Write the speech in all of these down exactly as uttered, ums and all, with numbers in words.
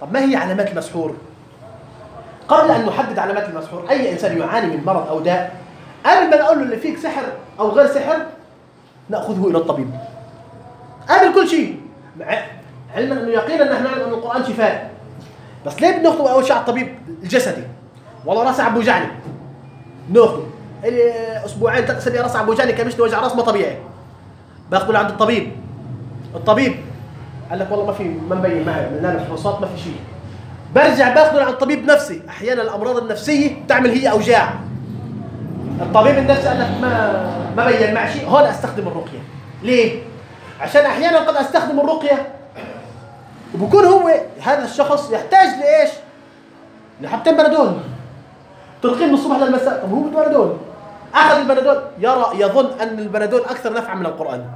طب ما هي علامات المسحور؟ قبل أن نحدد علامات المسحور، أي إنسان يعاني من مرض أو داء قبل ما نقول له اللي فيك سحر أو غير سحر نأخذه إلى الطبيب قبل كل شيء، علما أنه يقينا أن احنا نعلم أن القرآن شفاء. بس ليه بناخده أول شيء على الطبيب الجسدي؟ والله راسي عم بوجعني ناخده أسبوعين ثلاث أسابيع راسي عم بوجعني كمشت وجع راس ما طبيعي، باخده لعند الطبيب. الطبيب قال لك والله ما في، ما مبين معي من الفحوصات ما في شيء. برجع باخده لعند طبيب نفسي، احيانا الامراض النفسيه بتعمل هي اوجاع. الطبيب النفسي قال لك ما ما بين معي شيء، هون استخدم الرقيه. ليه؟ عشان احيانا قد استخدم الرقيه وبكون هو هذا الشخص يحتاج لايش؟ لحبتين بنادول ترقيه من الصبح للمساء. طب هو بده بنادول، اخذ البنادول يرى يظن ان البنادول اكثر نفعا من القران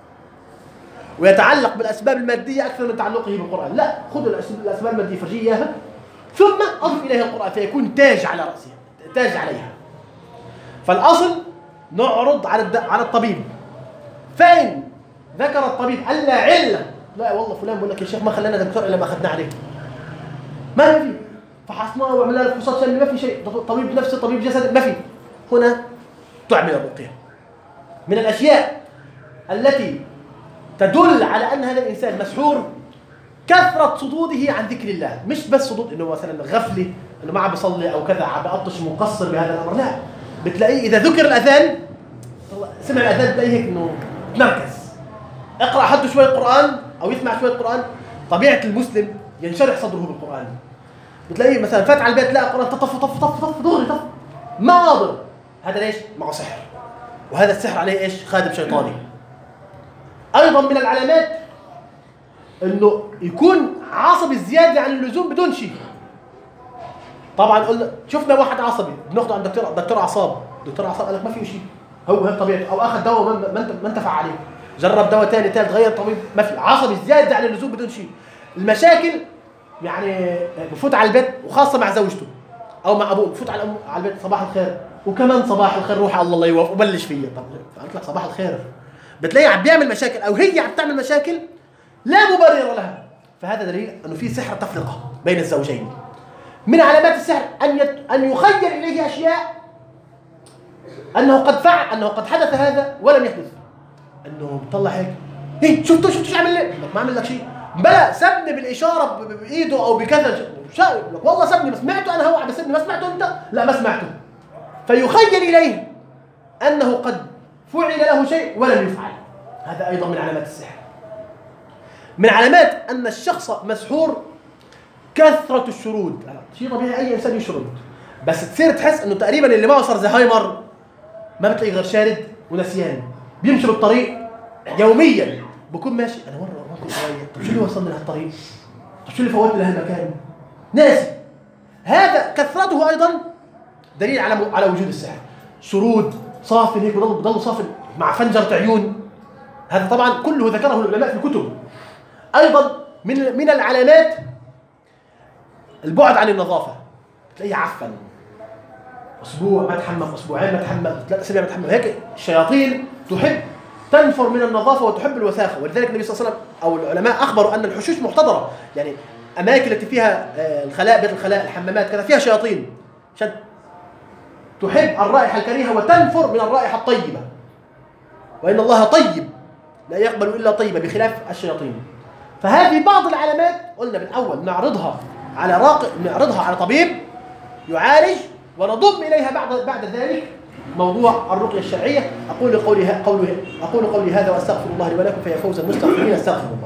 ويتعلق بالاسباب الماديه اكثر من تعلقه بالقران. لا، خذوا الاسباب الماديه فرجيه اياها ثم اضف اليها القران فيكون تاج على راسها، تاج عليها. فالاصل نعرض على على الطبيب، فإن ذكر الطبيب الا عله، لا والله فلان بقول لك يا شيخ ما خلانا دكتور الا ما اخذنا عليه، ما في فحصناه وعملنا له فحوصات ما في شيء، طبيب نفسي طبيب جسد ما في، هنا تعمل الرقيه. من الاشياء التي تدل على ان هذا الانسان مسحور كثره صدوده عن ذكر الله، مش بس صدود انه مثلا غفله انه ما عم بيصلي او كذا عم بقطش مقصر بهذا الامر، لا، بتلاقيه اذا ذكر الاذان سمع الاذان بتلاقيه هيك انه تمركز، اقرا حده شويه قران او يسمع شويه قران. طبيعه المسلم ينشرح صدره بالقران، بتلاقيه مثلا فات على البيت لا قران طف طف طف طف دغري طف ما قادر. هذا ليش؟ معه سحر، وهذا السحر عليه ايش؟ خادم شيطاني. ايضا من العلامات انه يكون عصبي زياده عن اللزوم بدون شيء. طبعا قلنا شفنا واحد عصبي بناخده عند دكتور دكتور اعصاب، دكتور اعصاب قال لك ما في شيء، هو هيك طبيعته، او اخذ دواء ما ما انتفع عليه، جرب دواء ثاني ثالث غير طبيب ما في، عصبي زياده عن اللزوم بدون شيء. المشاكل يعني بفوت على البيت وخاصه مع زوجته او مع ابوه، بفوت على على البيت صباح الخير وكمان صباح الخير روح الله يوفق وبلش فيا. طب قلت لك صباح الخير، بتلاقيه عم بيعمل مشاكل او هي عم تعمل مشاكل لا مبرر لها، فهذا دليل انه في سحر تفرقه بين الزوجين. من علامات السحر ان يت... ان يخيل اليه اشياء انه قد فعل، انه قد حدث هذا ولم يحدث، انه بيطلع هيك ايه شفتوا شفتوا شو عمل لي؟ ما عمل لك شيء، بلا سبني بالاشاره بايده او بكذا، شايف لك والله سبني ما سمعته انا، هو عم بسبني ما سمعته انت؟ لا ما سمعته. فيخيل اليه انه قد فعل له شيء ولم يفعل، هذا ايضا من علامات السحر. من علامات ان الشخص مسحور كثره الشرود، شيء طبيعي اي انسان يشرد، بس تصير تحس انه تقريبا اللي معه صار زهايمر، ما بتلاقي غير شارد ونسيان، بيمشي بالطريق يوميا، بكون ماشي انا مره ممكن شويه، طب شو اللي وصلني لهالطريق؟ طب شو اللي فوتني لهالمكان؟ ناسي. هذا كثرته ايضا دليل على على وجود السحر. شرود صافن هيك بضل بضل صافن مع فنجرة عيون، هذا طبعا كله ذكره العلماء في الكتب. ايضا من من العلامات البعد عن النظافه، تلاقيه عفن اسبوع ما تحمم، اسبوعين ما تحمم، ثلاث اسابيع ما تحمم، هيك الشياطين تحب تنفر من النظافه وتحب الوساخه، ولذلك النبي صلى الله عليه وسلم او العلماء اخبروا ان الحشوش محتضره، يعني اماكن التي فيها الخلاء بيت الخلاء الحمامات كذا فيها شياطين عشان تحب الرائحه الكريهه وتنفر من الرائحه الطيبه، وان الله طيب لا يقبل الا طيبا بخلاف الشياطين. فهذه بعض العلامات قلنا بالاول نعرضها على راق نعرضها على طبيب يعالج، ونضم اليها بعد بعد ذلك موضوع الرقيه الشرعيه. اقول قولي قولي اقول قولي هذا واستغفر الله لي ولكم، فيا فوز المستغفرين، استغفر الله.